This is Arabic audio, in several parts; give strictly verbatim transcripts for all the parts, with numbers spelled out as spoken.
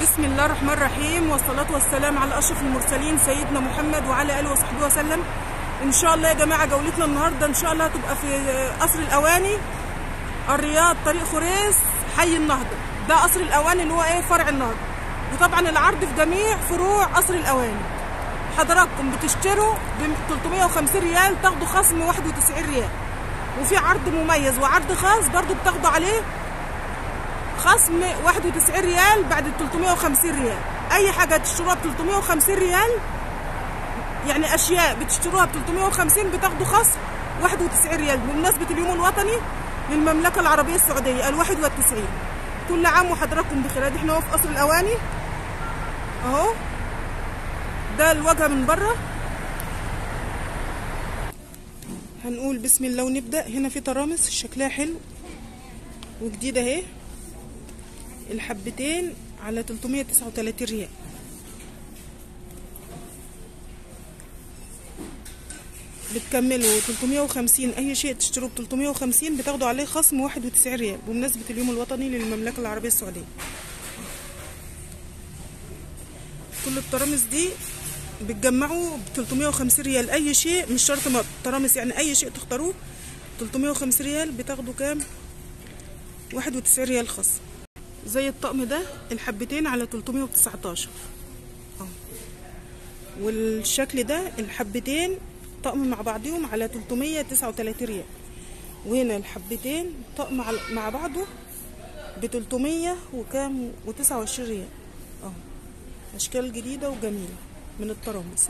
بسم الله الرحمن الرحيم، والصلاة والسلام على أشرف المرسلين سيدنا محمد وعلى آله وصحبه وسلم. إن شاء الله يا جماعة جولتنا النهاردة إن شاء الله هتبقى في قصر الأواني الرياض، طريق خريس، حي النهضة. ده قصر الأواني اللي هو إيه فرع النهضة، وطبعا العرض في جميع فروع قصر الأواني. حضراتكم بتشتروا ب ثلاثمية وخمسين ريال تاخدوا خصم واحد وتسعين ريال، وفي عرض مميز وعرض خاص برضو بتاخدوا عليه خصم واحد وتسعين ريال بعد ال ثلاثمية وخمسين ريال. اي حاجه تشتروها ب ثلاثمية وخمسين ريال، يعني اشياء بتشتروها ب ثلاثمية وخمسين بتاخدوا خصم واحد وتسعين ريال بمناسبه اليوم الوطني للمملكه العربيه السعوديه الواحد والتسعين. كل عام وحضراتكم بخير. احنا اهو في قصر الاواني اهو، ده الواجهه من بره. هنقول بسم الله ونبدا. هنا في ترامس شكلها حلو وجديده اهي، الحبتين على ثلاثمية وتسعة وثلاثين ريال. بتكملوا ثلاثمية وخمسين، اي شيء تشتروه ب ثلاثمية وخمسين بتاخدوا عليه خصم واحد وتسعين ريال بمناسبه اليوم الوطني للمملكه العربيه السعوديه. كل الترامس دي بتجمعوا ب ثلاثمية وخمسين ريال، اي شيء مش شرط ترامس، يعني اي شيء تختاروه ثلاثمية وخمسين ريال بتاخدوا كام؟ واحد وتسعين ريال خصم. زي الطقم ده الحبتين على ثلاثمية وتسعتاشر اهو، والشكل ده الحبتين طقم مع بعضهم على ثلاثمية وتسعة وثلاثين ريال، وهنا الحبتين طقم مع بعضه ب ثلاثمية وكام وتسعة وعشرين ريال اهو. اشكال جديده وجميله من الترامس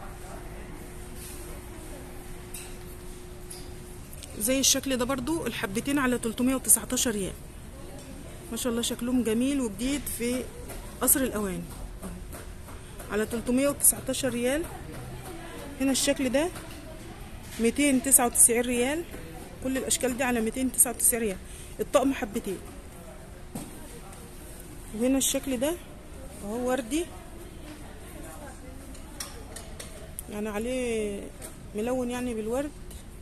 زي الشكل ده برضو الحبتين على ثلاثمية وتسعتاشر ريال. ما شاء الله شكلهم جميل وجديد في قصر الاواني على ثلاثمية وتسعتاشر ريال. هنا الشكل ده ميتين وتسعة وتسعين ريال، كل الاشكال دي على ميتين وتسعة وتسعين ريال، الطقم حبتين. وهنا الشكل ده اهو وردي، يعني عليه ملون يعني بالورد،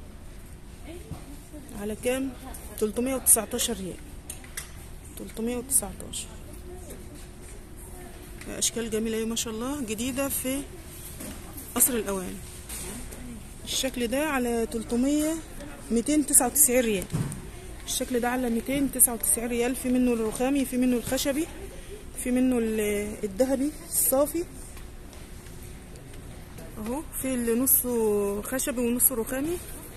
على كام؟ ثلاثمية وتسعتاشر ريال، ثلاثمية وتسعتاشر. اشكال جميله اهي ما شاء الله جديده في قصر الاواني. الشكل ده على ثلاثمية ميتين وتسعة وتسعين ريال، الشكل ده على ميتين وتسعة وتسعين ريال. في منه الرخامي، في منه الخشبي، في منه الذهبي الصافي اهو، في اللي نصه خشبي ونصه رخامي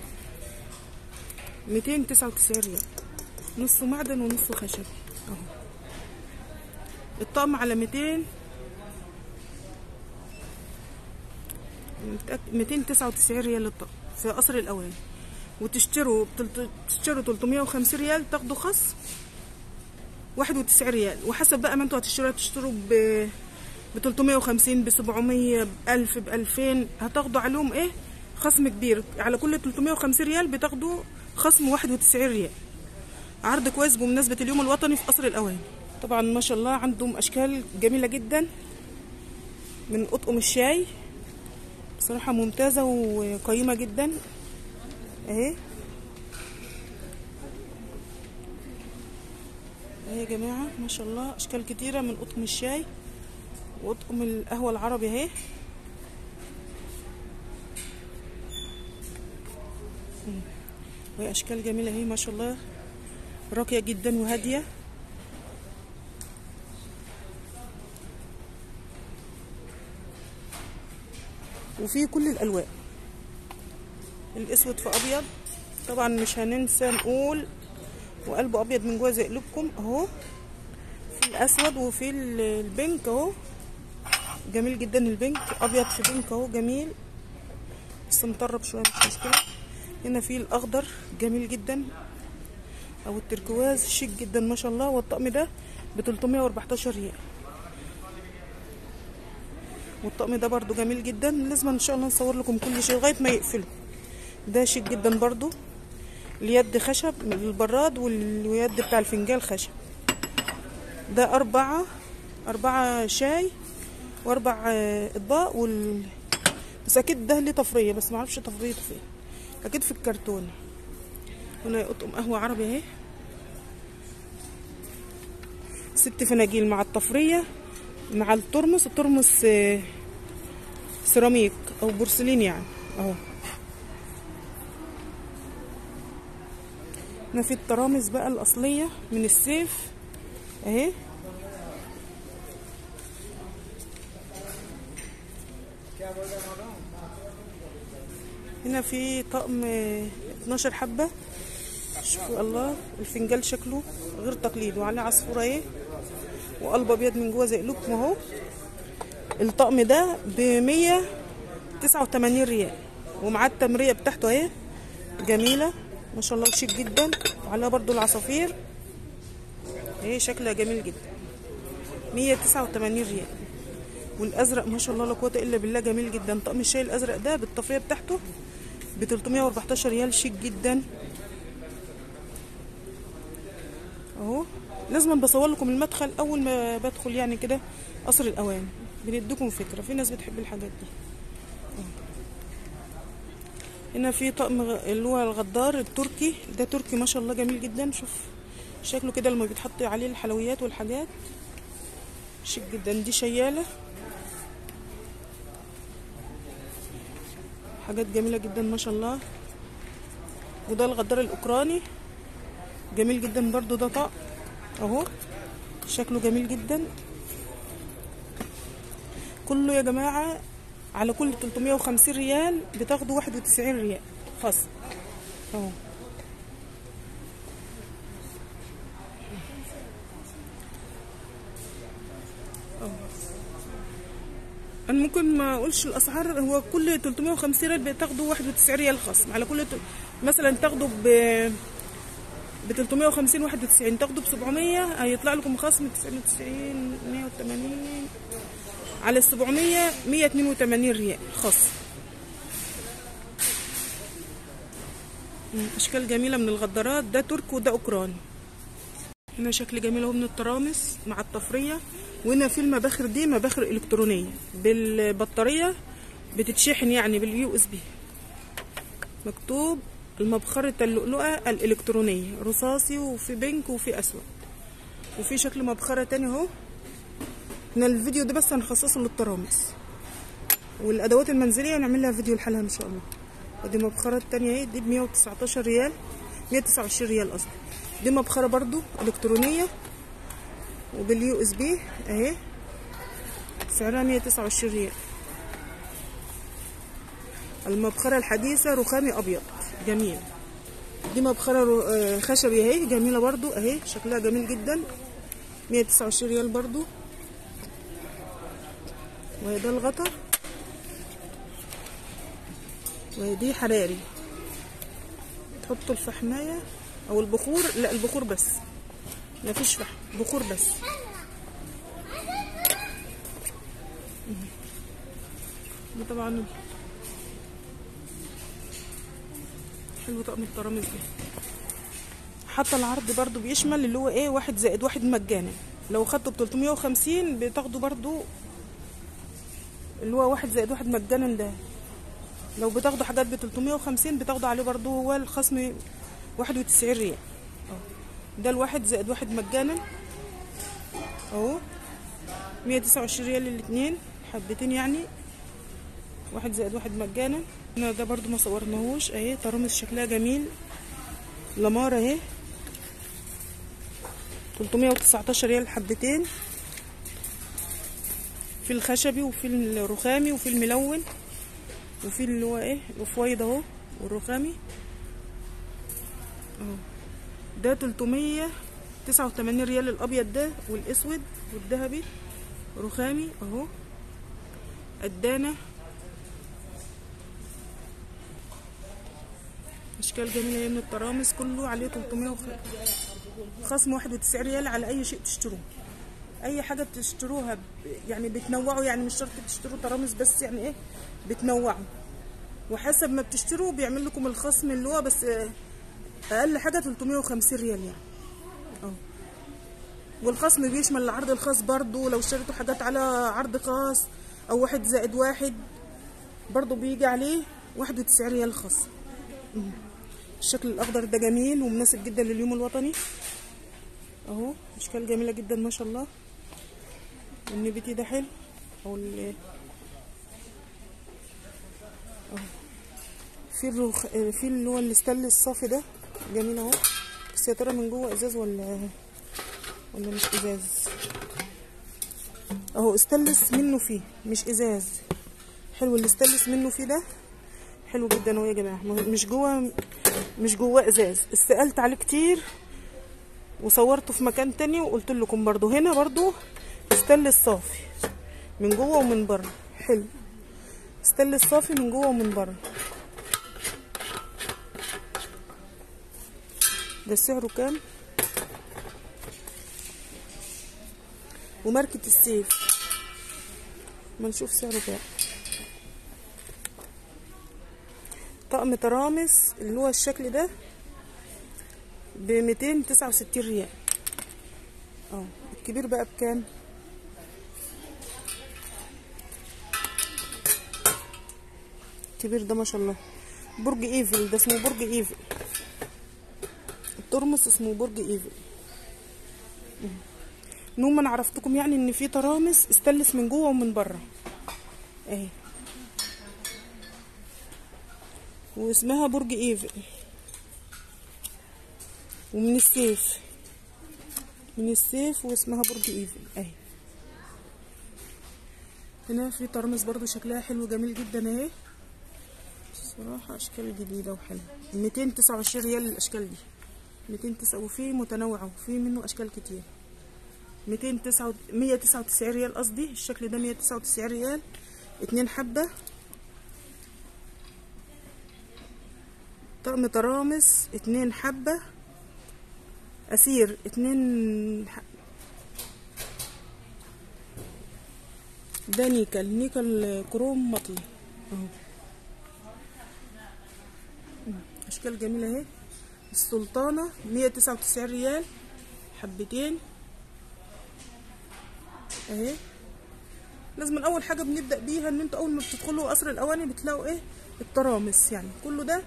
ميتين وتسعة وتسعين ريال، نصه معدن ونصه خشبي اهو. الطقم على ميتين ميتين وتسعة وتسعين ريال الطقم في قصر الاواني. وتشتروا تشتروا ثلاثمية وخمسين ريال تاخدوا خصم واحد وتسعين ريال، وحسب بقى ما انتوا هتشتروا تشتروا ب ب ثلاثمية وخمسين، ب سبعمية، ب ألف، ب ألفين، هتاخدوا عليهم ايه؟ خصم كبير. على كل ثلاثمية وخمسين ريال بتاخدوا خصم واحد وتسعين ريال. عرض كويس بمناسبه اليوم الوطني في قصر الاواني. طبعا ما شاء الله عندهم اشكال جميله جدا من اطقم الشاي، بصراحه ممتازه وقيمه جدا اهي اهي يا جماعه ما شاء الله. اشكال كتيره من اطقم الشاي واطقم القهوه العربي اهي. وهي اشكال جميله اهي ما شاء الله، راقيه جدا وهاديه. وفي كل الالوان، الاسود في ابيض طبعا مش هننسى نقول، وقلبه ابيض من جوه زي قلوبكم اهو. في الاسود وفي البينك اهو، جميل جدا البينك، ابيض في بينك اهو جميل، بس مطرب شويه مش مشكله. هنا في الاخضر جميل جدا، او التركواز شيك جدا ما شاء الله. والطقم ده ب ثلاثمية واربعتاشر ريال، والطقم ده برضو جميل جدا. لازم ان شاء الله نصور لكم كل شيء لغايه ما يقفلوا. ده شيك جدا برضو، اليد خشب من البراد، واليد بتاع الفنجان خشب. ده اربعه اربعه شاي واربع اطباق وال... بس اكيد ده ليه طفريه، بس معرفش طفريته فين، اكيد في الكرتون. هنا اطقم قهوه عربي اهي، ست فناجيل مع الطفريه مع الترمس. الترمس سيراميك او بورسلين يعني اهو. هنا في الترامس بقى الاصليه من السيف اهي. هنا في طقم اتناشر حبه. شوفوا الله الفنجان شكله غير تقليدي وعليه عصفوره اهي وقلب ابيض من جوه زي قلوبكم اهو. الطقم ده ب مية وتسعة وتمانين ريال ومعاه التمريه بتاعته اهي جميله ما شاء الله وشيك جدا وعليها برضو العصافير اهي شكلها جميل جدا. مية وتسعة وتمانين ريال. والازرق ما شاء الله لا قوه الا بالله جميل جدا. طقم الشاي الازرق ده بالطفريه بتاعته ب تلتمية واربعتاشر ريال شيك جدا اهو. لازم بصور لكم المدخل اول ما بدخل يعني كده قصر الاواني بنديكم فكره. في ناس بتحب الحاجات دي. هنا في طقم اللي هو الغدار التركي ده تركي ما شاء الله جميل جدا. شوف شكله كده لما بيتحط عليه الحلويات والحاجات شيك جدا. دي شياله حاجات جميله جدا ما شاء الله. وده الغدار الاوكراني جميل جدا برضو. ده طقم اهو شكله جميل جدا. كله يا جماعه على كل تلتمية وخمسين ريال بتاخدوا واحد وتسعين ريال خصم اهو. انا ممكن ما اقولش الاسعار. هو كل تلتمية وخمسين ريال بتاخدوا واحد وتسعين ريال خصم على كل. مثلا تاخدوا ب ب تلتمية وخمسين واحد وتسعين تاخدوا ب سبعمية هيطلع لكم خصم تسعين وتسعين مية وتمانين على سبعمية مية واتنين وتمانين ريال خصم. اشكال جميله من الغدارات. ده تركي وده اوكراني. هنا شكل جميل اهو من الترامس مع الطفريه. وهنا في المباخر دي مباخر الكترونيه بالبطاريه بتتشحن يعني باليو اس بي. مكتوب المبخرة اللؤلؤة الإلكترونية رصاصي وفي بينك وفي أسود. وفي شكل مبخرة تاني اهو. هنا الفيديو ده بس هنخصصه للترامس والأدوات المنزلية نعمل لها فيديو لحالها إن شاء الله. ودي مبخرة تانية اهي دي ب مية وتسعتاشر ريال مية وتسعة وعشرين ريال قصدي. دي مبخرة برضو إلكترونية وباليو اس بي اهي سعرها مية وتسعة وعشرين ريال. المبخرة الحديثة رخامي أبيض جميل. دي مبخرة خشبي اهي جميلة برضو اهي شكلها جميل جدا مية وتسعة وعشرين ريال برضو. وهي ده الغطا وهي دي حراري تحطوا الفحماية او البخور. لا البخور بس مفيش فحم بخور بس. ده طبعا حلو طقم الترامس ده. حتى العرض برضو بيشمل اللي هو ايه واحد زائد واحد مجانا. لو خدته ب تلتمية وخمسين بتاخدوا برضو اللي هو واحد زائد واحد مجانا. ده لو بتاخدوا حاجات ب تلتمية وخمسين بتاخدوا عليه برضو هو الخصم واحد وتسعين ريال. ده الواحد زائد واحد مجانا اهو مية وتسعة وعشرين ريال الاتنين حبتين يعني واحد زائد واحد مجانا. هنا ده برضو ما صورناهوش اهي ترامس شكلها جميل. لمارة اهي تلتمية وتسعتاشر ريال حبتين. في الخشبي وفي الرخامي وفي الملون وفي اللي هو ايه الفويض اهو والرخامي اهو. ده تلتمية وتسعة وتمانين ريال الابيض ده والاسود والذهبي رخامي اهو. الدانه اشكال جميله من الترامس كله عليه تلتمية وخمسين خصم واحد وتسعين ريال على اي شيء تشتروه. اي حاجه بتشتروها يعني بتنوعوا يعني مش شرط تشتروا ترامس بس يعني ايه بتنوعوا وحسب ما بتشتروا بيعمل لكم الخصم اللي هو بس اقل حاجه تلتمية وخمسين ريال يعني اهو. والخصم بيشمل العرض الخاص برضو. لو اشتريتوا حاجات على عرض خاص او واحد زائد واحد برضو بيجي عليه واحد وتسعين ريال خصم. الشكل الاخضر ده جميل ومناسب جدا لليوم الوطني اهو. اشكال جميله جدا ما شاء الله. النبيتي ده حلو، او ال في الرخ في اللي هو الاستانلس الصافي ده جميل اهو، بس يا ترى من جوه ازاز ولا ولا مش ازاز؟ اهو استانلس منه فيه مش ازاز. حلو الاستانلس منه فيه ده، حلو جدا اهو يا جماعه، مش جوه مش جوه ازاز. استقلت عليه كتير وصورته في مكان تاني وقلت لكم برضو هنا برضو استانلس صافي من جوه ومن بره. حلو استانلس صافي من جوه ومن بره. ده سعره كام؟ وماركة السيف، ما نشوف سعره كام. طقم ترامس اللي هو الشكل ده ب ميتين وتسعة وستين ريال اهو. الكبير بقى بكام؟ الكبير ده ما شاء الله برج ايفل، ده اسمه برج ايفل، الترمس اسمه برج ايفل. نوم انا عرفتكم يعني ان في ترامس استانلس من جوه ومن بره اهي، واسمها برج ايفل. ومن السيف من السيف واسمها برج ايفل اهي. هنا في ترمس برضو شكلها حلو جميل جدا اهي، الصراحه اشكال جديده وحلوه. ميتين وتسعة وعشرين ريال الاشكال دي، ميتين وتسعة وفي متنوع وفي منه اشكال كتير. ميتين وتسعة مية وتسعة وتسعين ريال قصدي، الشكل ده مية وتسعة وتسعين ريال، اتنين حبه. طقم ترامس اتنين حبه اسير، اتنين ح... ده نيكل نيكل كروم مطلي اهو، اشكال جميله اهي. السلطانه مية وتسعة وتسعين ريال حبتين اهي. لازم اول حاجه بنبدا بيها ان انتوا اول ما بتدخلوا قصر الاواني بتلاقوا ايه؟ الترامس، يعني كله ده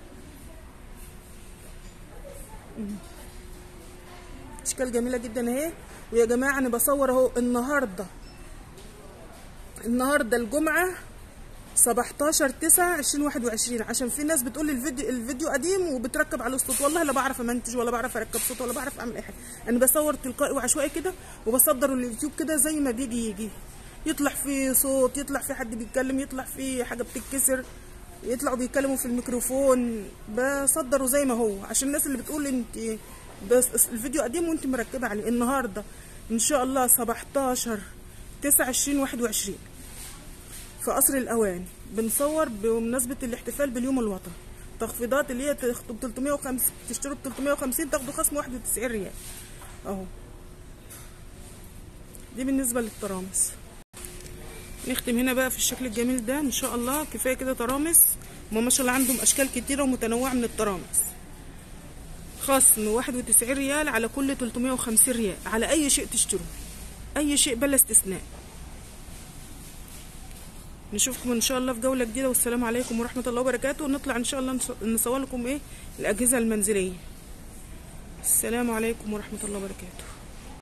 اشكال جميله جدا اهي. ويا جماعه انا بصور اهو النهارده النهارده الجمعه سبعتاشر تسعة ألفين وواحد وعشرين، عشان في ناس بتقول لي الفيديو الفيديو قديم وبتركب عليه الصوت. والله لا بعرف امنتج ولا بعرف اركب صوت ولا بعرف اعمل اي حاجه، انا بصور تلقائي وعشوائي كده وبصدر اليوتيوب كده زي ما بيجي يجي، يطلع فيه صوت، يطلع فيه حد بيتكلم، يطلع فيه حاجه بتتكسر، يطلعوا بيتكلموا في الميكروفون، بصدره زي ما هو. عشان الناس اللي بتقول انت بس الفيديو قديم وانت مركبه عليه. النهارده ان شاء الله سبعتاشر تسعة ألفين وواحد وعشرين في قصر الاواني بنصور بمناسبه الاحتفال باليوم الوطني. تخفيضات اللي هي تاخدوا ب تلتمية وخمسين، تشتروا ب تلتمية وخمسين تاخدوا خصم واحد وتسعين ريال اهو. دي بالنسبه للترامس. نختم هنا بقى في الشكل الجميل ده ان شاء الله. كفايه كده ترامس، هما ما شاء الله عندهم اشكال كتيره ومتنوعه من الترامس. خصم واحد وتسعين ريال على كل تلتمية وخمسين ريال على اي شيء تشتروه، اي شيء بلا استثناء. نشوفكم ان شاء الله في جوله جديده، والسلام عليكم ورحمه الله وبركاته. ونطلع ان شاء الله نصور لكم ايه الاجهزه المنزليه. السلام عليكم ورحمه الله وبركاته.